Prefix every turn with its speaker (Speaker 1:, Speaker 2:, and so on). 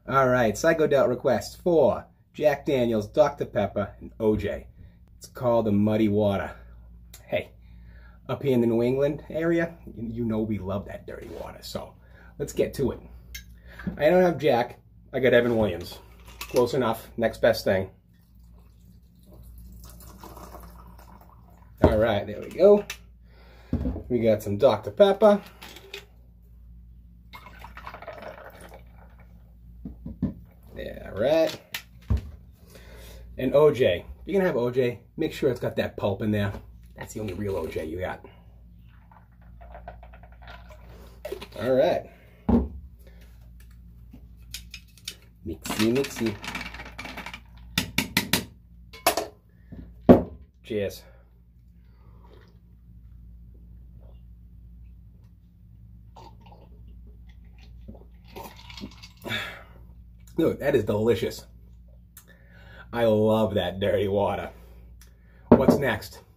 Speaker 1: All right, Psychodelt request for Jack Daniels, Dr. Pepper, and OJ. It's called the Muddy Water. Hey, up here in the New England area, you know we love that dirty water, so let's get to it. I don't have Jack, I got Evan Williams. Close enough, next best thing. All right, there we go. We got some Dr. Pepper. Yeah, right. And OJ. If you're gonna have OJ, make sure it's got that pulp in there. That's the only real OJ you got. All right. Mixy, mixy. Cheers. Look, that is delicious. I love that dirty water. What's next?